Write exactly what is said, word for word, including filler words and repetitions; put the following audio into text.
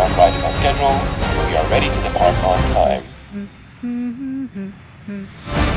Our flight is on schedule. We are ready to depart on time.